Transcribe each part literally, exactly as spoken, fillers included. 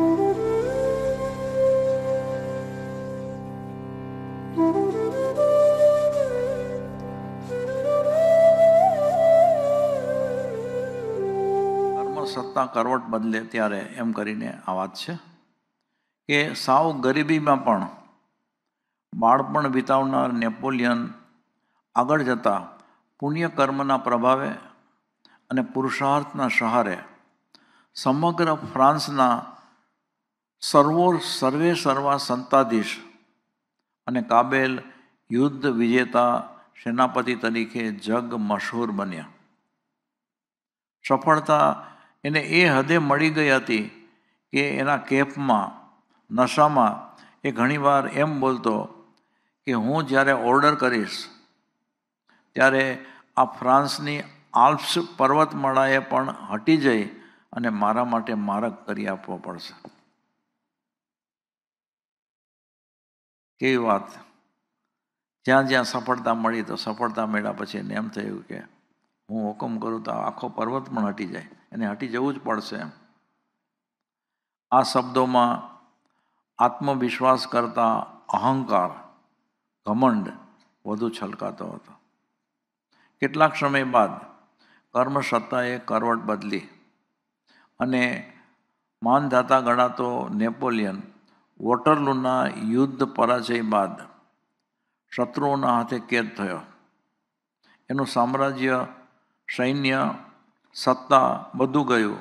સત્તા કરવટ બદલે ત્યારે એમ કરીને આ વાત છે કે સાવ ગરીબીમાં પણ બાળપણ વિતાવનાર નેપોલિયન આગળ જતાં પુણ્ય કર્મના પ્રભાવે અને પુરુષાર્થના સહારે સમગ્ર ફ્રાન્સના સર્વો સર્વે સર્વા સંતાધીશ અને કાબેલ યુદ્ધ વિજેતા સેનાપતિ તરીકે જગ મશહૂર બન્યા. સફળતા એને એ હદે મળી ગઈ હતી કે એના કેફમાં નશામાં એ ઘણીવાર એમ બોલતો કે હું જ્યારે ઓર્ડર કરીશ ત્યારે આ ફ્રાન્સની આલ્પ્સ પર્વતમાળાએ પણ હટી જઈ અને મારા માટે માર્ગ કરી આપવો પડશે. કેવી વાત! જ્યાં જ્યાં સફળતા મળી તો સફળતા મળ્યા પછી એને એમ થયું કે હું હુકમ કરું તો આખો પર્વત પણ હટી જાય, એને હટી જવું જ પડશે એમ. આ શબ્દોમાં આત્મવિશ્વાસ કરતા અહંકાર, ઘમંડ વધુ છલકાતો હતો. કેટલાક સમય બાદ કર્મસત્તાએ કરવટ બદલી અને માનધાતા ગણાતો નેપોલિયન વોટરલૂના યુદ્ધ પરાજય બાદ શત્રુઓના હાથે કેદ થયો. એનું સામ્રાજ્ય, સૈન્ય, સત્તા બધું ગયું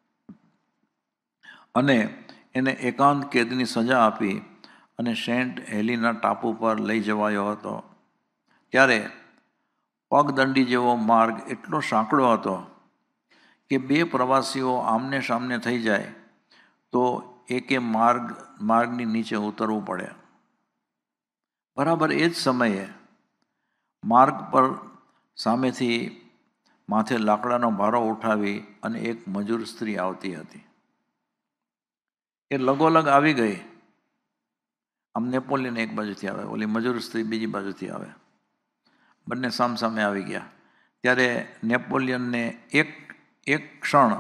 અને એને એકાંત કેદની સજા આપી અને સેન્ટ હેલિના ટાપુ પર લઈ જવાયો હતો. ત્યારે પગદંડી જેવો માર્ગ એટલો સાંકડો હતો કે બે પ્રવાસીઓ આમને સામને થઈ જાય તો એકે માર્ગ માર્ગની નીચે ઉતરવું પડે. બરાબર એ જ સમયે માર્ગ પર સામેથી માથે લાકડાનો ભારો ઉઠાવી અને એક મજૂર સ્ત્રી આવતી હતી. એ લગોલગ આવી ગઈ. આમ નેપોલિયન એક બાજુથી આવે, ઓલી મજૂર સ્ત્રી બીજી બાજુથી આવે, બંને સામસામે આવી ગયા. ત્યારે નેપોલિયનને એક એક ક્ષણ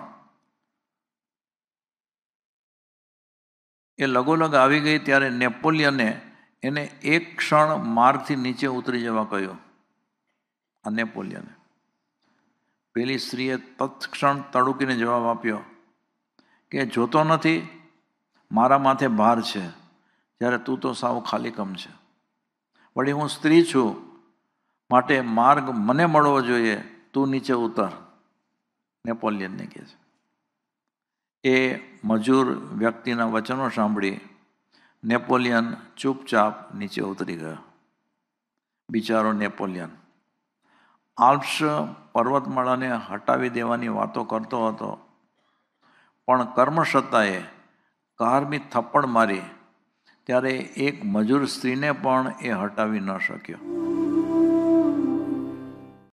એ લગોલગ આવી ગઈ ત્યારે નેપોલિયને એને એક ક્ષણ માર્ગથી નીચે ઉતરી જવા કહ્યું. આ નેપોલિયને પેલી સ્ત્રીએ તત્ક્ષણ તડુકીને જવાબ આપ્યો કે જોતો નથી મારા માથે ભાર છે, જ્યારે તું તો સાવ ખાલીકમ છે. વળી હું સ્ત્રી છું, માટે માર્ગ મને મળવો જોઈએ, તું નીચે ઉતર. નેપોલિયનને કહે છે. એ મજૂર વ્યક્તિના વચનો સાંભળી નેપોલિયન ચૂપચાપ નીચે ઉતરી ગયો. બિચારો નેપોલિયન આલ્પ્સ પર્વતમાળાને હટાવી દેવાની વાતો કરતો હતો, પણ કર્મસત્તાએ કારમી થપ્પડ મારી ત્યારે એક મજૂર સ્ત્રીને પણ એ હટાવી ન શક્યો.